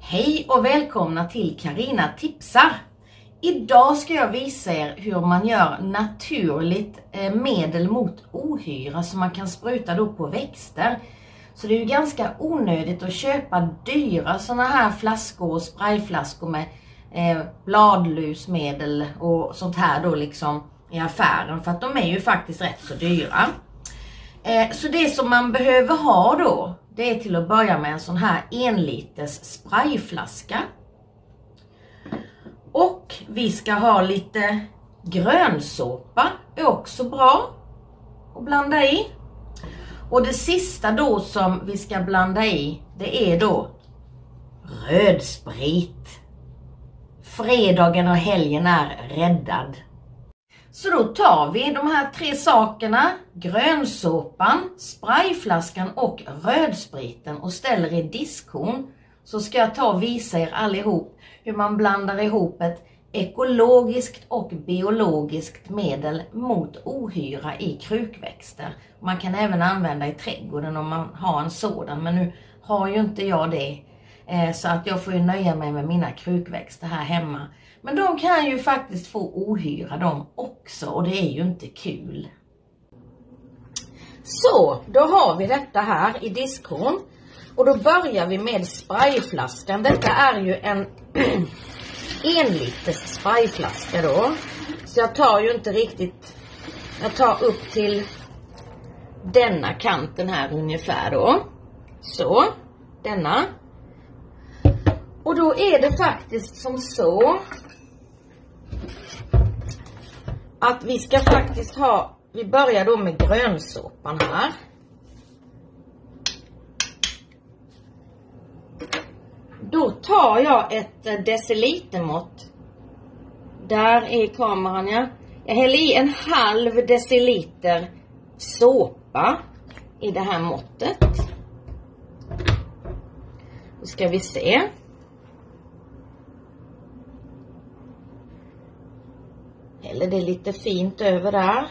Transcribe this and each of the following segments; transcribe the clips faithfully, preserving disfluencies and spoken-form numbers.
Hej och välkomna till Carina tipsar. Idag ska jag visa er hur man gör naturligt medel mot ohyra som man kan spruta då på växter. Så det är ju ganska onödigt att köpa dyra såna här flaskor och sprayflaskor med eh, bladlusmedel och sånt här då liksom i affären, för att de är ju faktiskt rätt så dyra. Eh, så det som man behöver ha då, det är till att börja med en sån här en liters sprayflaska. Och vi ska ha lite grönsåpa, är också bra att blanda i. Och det sista då som vi ska blanda i, det är då rödsprit. Fredagen och helgen är räddad. Så då tar vi de här tre sakerna, grönsåpan, sprayflaskan och rödspriten och ställer i diskhon. Så ska jag ta och visa er allihop hur man blandar ihop ett ekologiskt och biologiskt medel mot ohyra i krukväxter. Man kan även använda i trädgården om man har en sådan, men nu har ju inte jag det. Så att jag får ju nöja mig med mina krukväxter här hemma. Men de kan ju faktiskt få ohyra de också, och det är ju inte kul. Så, då har vi detta här i diskhon. Och då börjar vi med sprayflaskan. Detta är ju en en liters sprayflaska då. Så jag tar ju inte riktigt, jag tar upp till denna kanten här ungefär då. Så, denna. Och då är det faktiskt som så att vi ska faktiskt ha, vi börjar då med grönsåpan här. Då tar jag ett decilitermått. Där är kameran, ja. Jag häller i en halv deciliter såpa i det här måttet. Då ska vi se. Häller det lite fint över där.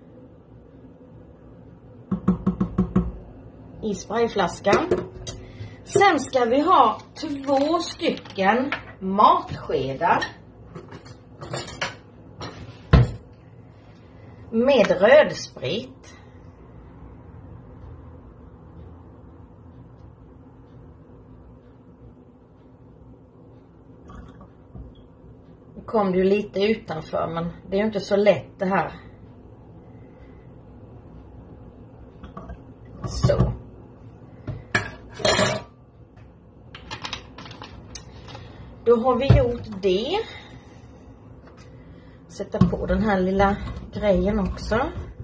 I sprayflaskan. Sen ska vi ha två stycken matskedar med rödsprit. Nu kom det ju lite utanför, men det är ju inte så lätt det här. Så. Då har vi gjort det. Sätta på den här lilla grejen också.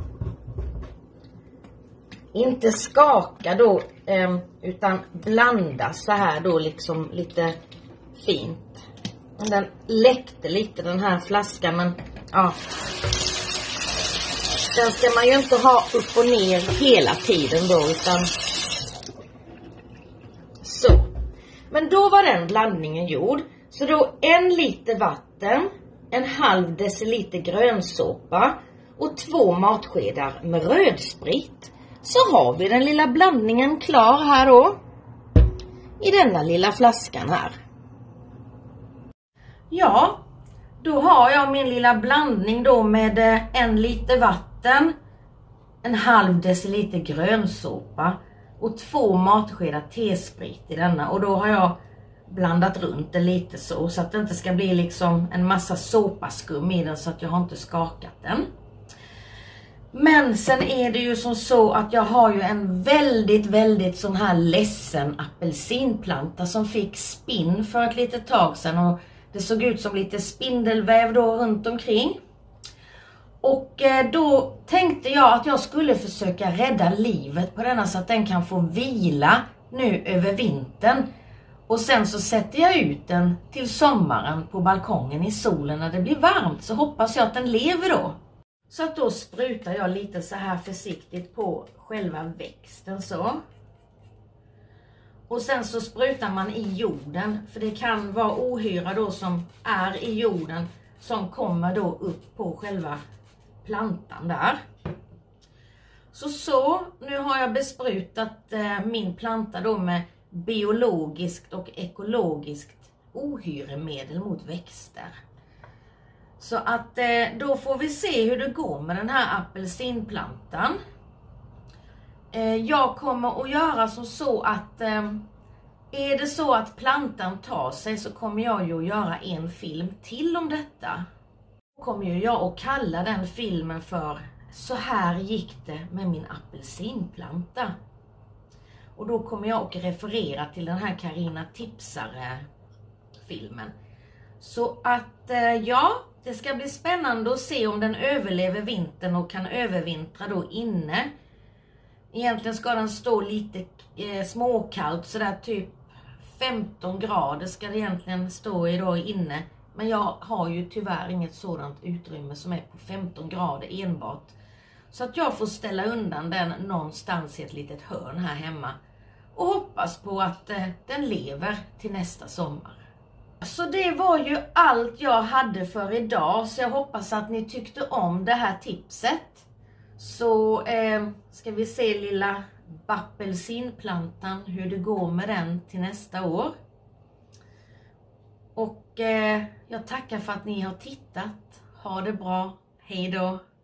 Inte skaka då, utan blanda så här då liksom lite fint. Den läckte lite den här flaskan, men ja. Den ska man ju inte ha upp och ner hela tiden då, utan så. Men då var den blandningen gjord. Så då en liter vatten, en halv deciliter grönsåpa och två matskedar med rödsprit. Så har vi den lilla blandningen klar här då. I denna lilla flaskan här. Ja, då har jag min lilla blandning då med en liter vatten, en halv deciliter grönsåpa och två matskedar tesprit i denna. Och då har jag blandat runt det lite så, så att det inte ska bli liksom en massa såpaskum i den, så att jag har inte skakat den. Men sen är det ju som så att jag har ju en väldigt, väldigt sån här ledsen apelsinplanta som fick spinn för ett litet tag sedan, och det såg ut som lite spindelväv då runt omkring. Och då tänkte jag att jag skulle försöka rädda livet på denna så att den kan få vila nu över vintern. Och sen så sätter jag ut den till sommaren på balkongen i solen när det blir varmt, så hoppas jag att den lever då. Så att då sprutar jag lite så här försiktigt på själva växten så. Och sen så sprutar man i jorden, för det kan vara ohyra då som är i jorden som kommer då upp på själva plantan där. Så så, nu har jag besprutat eh, min planta då med biologiskt och ekologiskt ohyremedel mot växter. Så att eh, då får vi se hur det går med den här apelsinplantan. Eh, jag kommer att göra som så att eh, är det så att plantan tar sig, så kommer jag ju att göra en film till om detta. Då kommer ju jag att kalla den filmen för Så här gick det med min apelsinplanta. Och då kommer jag att referera till den här Carina Tipsare filmen. Så att eh, ja, det ska bli spännande att se om den överlever vintern och kan övervintra då inne. Egentligen ska den stå lite eh, småkallt, sådär typ femton grader ska det egentligen stå i då inne. Men jag har ju tyvärr inget sådant utrymme som är på femton grader enbart. Så att jag får ställa undan den någonstans i ett litet hörn här hemma. Och hoppas på att eh, den lever till nästa sommar. Så det var ju allt jag hade för idag. Så jag hoppas att ni tyckte om det här tipset. Så eh, ska vi se lilla apelsinplantan, hur det går med den till nästa år. Och eh, jag tackar för att ni har tittat. Ha det bra. Hej då!